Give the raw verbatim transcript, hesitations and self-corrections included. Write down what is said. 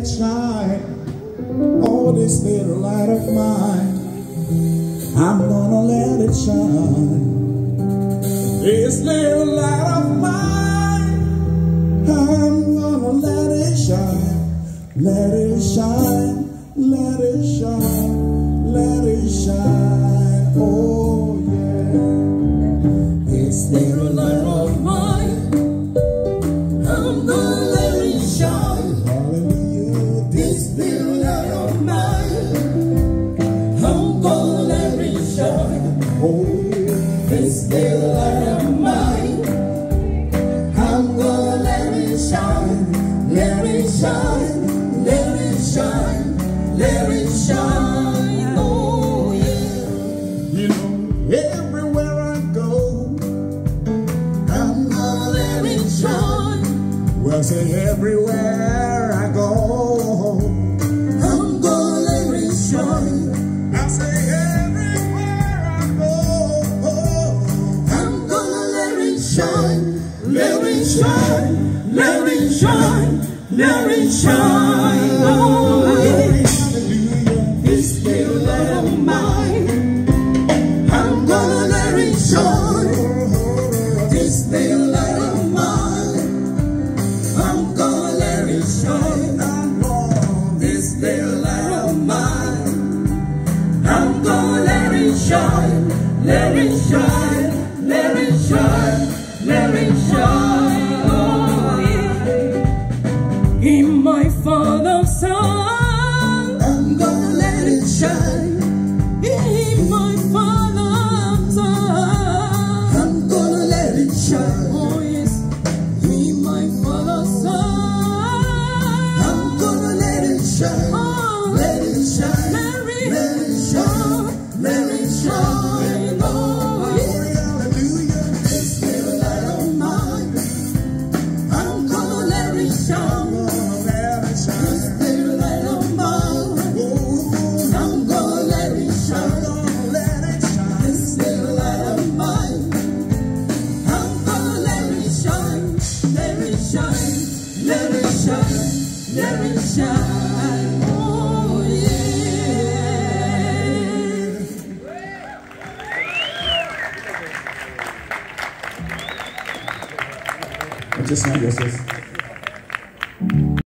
it shine. Oh, this little light of mine, I'm gonna let it shine. This little light of mine, I'm gonna let it shine. Let it shine, let it shine, let it shine. Oh yeah. This little light of mine, I'm gonna let it shine. Hallelujah. This little light of mine, I'm gonna let it shine. Oh yeah. This little light of mine, I'm gonna let it shine. Let it shine. Let it shine, let it shine, oh yeah. You know, everywhere I go, I'm gonna let it shine. Well, say everywhere I go, I'm gonna let it shine. I say everywhere I go, I'm gonna let it shine. Let it shine, let it shine, let it shine, oh yeah. This little light of mine, I'm gonna let it shine. This little light of mine, I'm gonna let it shine. This little light of mine, I'm gonna let it shine. Let it shine, let it shine, let it shine, oh yeah. In my Father's house, I'm gonna let it shine. In my Father's house, I'm gonna let it shine. Oh yes, in my Father's house, I'm gonna let it shine. Oh, let it shine, let it, let it shine, let it shine. Oh yeah, hallelujah. This little light of mine, I'm gonna let it shine. Let it shine, oh yeah. Muchas gracias.